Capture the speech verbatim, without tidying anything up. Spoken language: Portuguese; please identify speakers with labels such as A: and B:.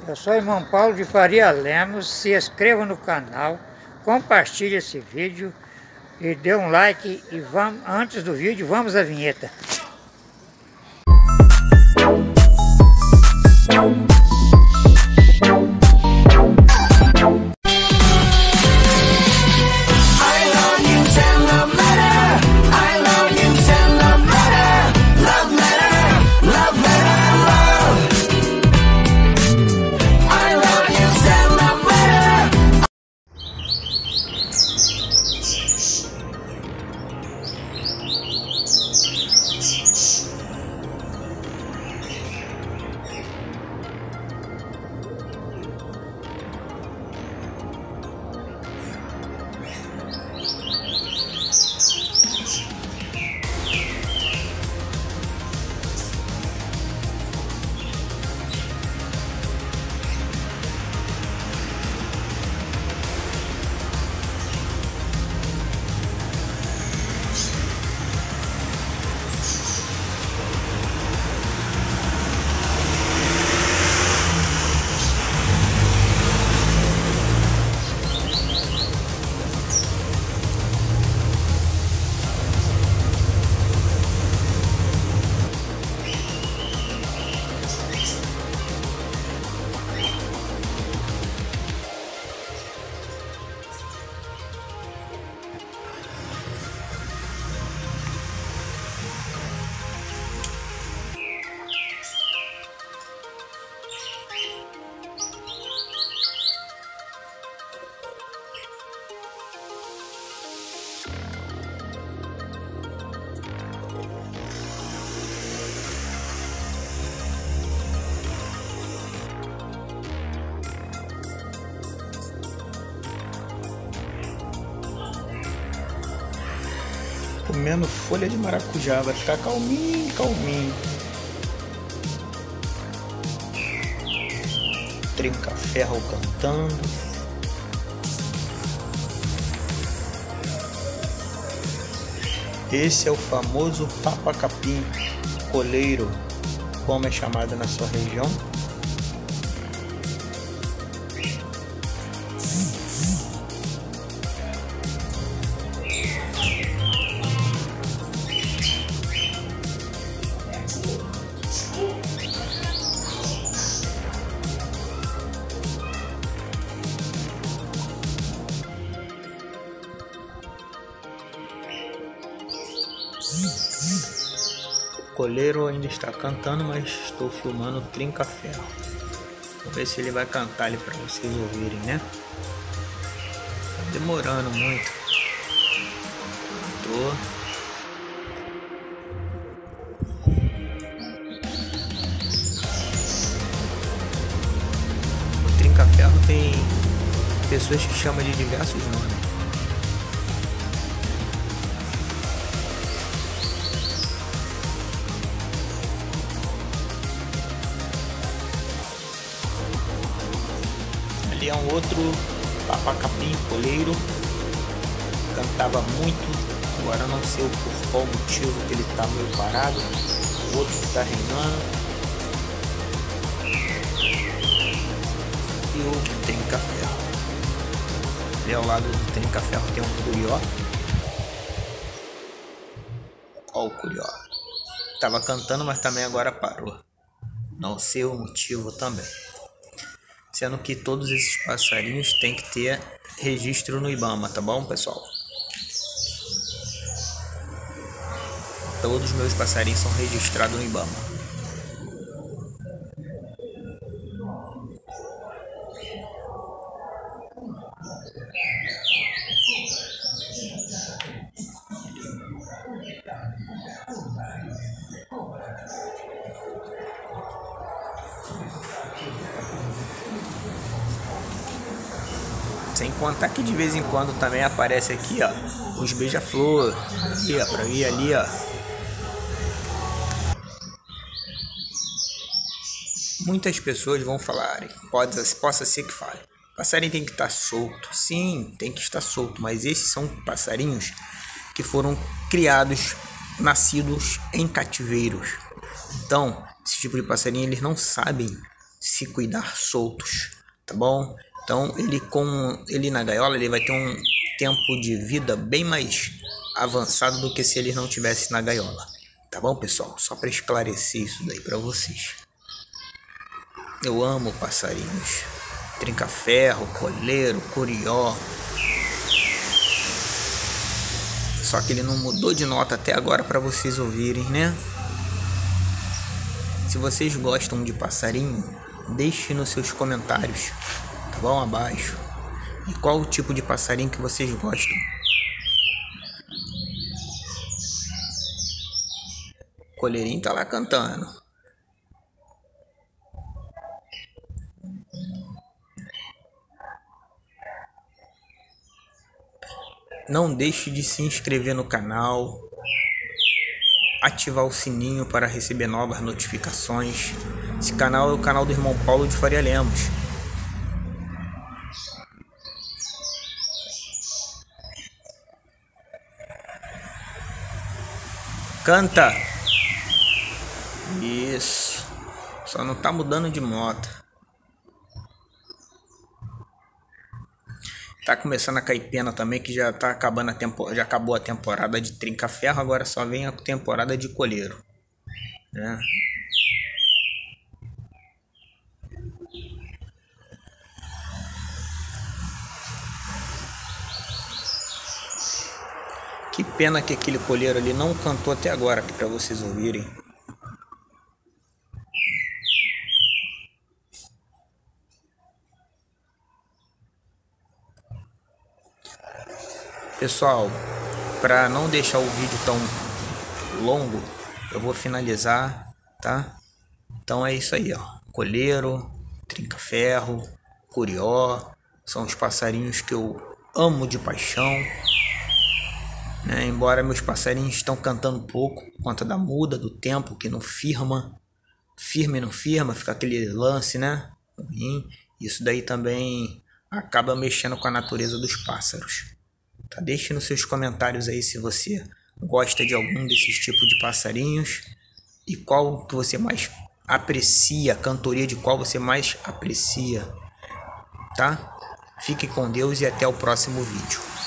A: Eu sou o irmão Paulo de Faria Lemos. Se inscreva no canal, compartilhe esse vídeo e dê um like. E vamos, antes do vídeo, vamos à vinheta.
B: Comendo folha de maracujá, vai ficar calminho, calminho. Trinca-ferro cantando. Esse é o famoso papa-capim, coleiro, como é chamado na sua região. O coleiro ainda está cantando, mas estou filmando o trinca-ferro. Vou ver se ele vai cantar ali para vocês ouvirem, né? Tá demorando muito. Tô. O trinca-ferro tem pessoas que chamam de diversos nomes. Ali é um outro papa-capim, coleiro, cantava muito, agora não sei por qual motivo que ele tá meio parado. O outro que tá reinando. E o trinca-ferro. Ali ao lado do trinca-ferro tem um curió. Ó o curió. Tava cantando, mas também agora parou. Não sei o motivo também. Sendo que todos esses passarinhos têm que ter registro no IBAMA, tá bom, pessoal? Todos os meus passarinhos são registrados no IBAMA. Sem contar que de vez em quando também aparece aqui, ó, os beija-flor, aqui, ó, pra vir ali, ó. Muitas pessoas vão falar, pode, possa ser que fale, passarinho tem que estar solto. Sim, tem que estar solto, mas esses são passarinhos que foram criados, nascidos em cativeiros. Então, esse tipo de passarinho, eles não sabem se cuidar soltos, tá bom? Então ele com ele na gaiola ele vai ter um tempo de vida bem mais avançado do que se ele não tivesse na gaiola, tá bom, pessoal? Só para esclarecer isso daí para vocês. Eu amo passarinhos, trinca-ferro, coleiro, curió. Só que ele não mudou de nota até agora para vocês ouvirem, né? Se vocês gostam de passarinho, deixe nos seus comentários, tá bom? Abaixo. E qual o tipo de passarinho que vocês gostam? O coleirinho tá lá cantando. Não deixe de se inscrever no canal, ativar o sininho para receber novas notificações. Esse canal é o canal do irmão Paulo de Faria Lemos. Canta! Isso. Só não tá mudando de moto. Tá começando a cair pena também, que já tá acabando a temporada, já acabou a temporada de trinca-ferro, agora só vem a temporada de coleiro, né? Que pena que aquele coleiro ali não cantou até agora, para vocês ouvirem. Pessoal, para não deixar o vídeo tão longo, eu vou finalizar, tá? Então é isso aí, ó. Coleiro, trinca-ferro, curió, são os passarinhos que eu amo de paixão, né? Embora meus passarinhos estão cantando pouco por conta da muda do tempo, que não firma, firma e não firma, fica aquele lance, né? Ruim. Isso daí também acaba mexendo com a natureza dos pássaros. Tá? Deixe nos seus comentários aí se você gosta de algum desses tipos de passarinhos e qual que você mais aprecia, a cantoria de qual você mais aprecia, tá? Fique com Deus e até o próximo vídeo.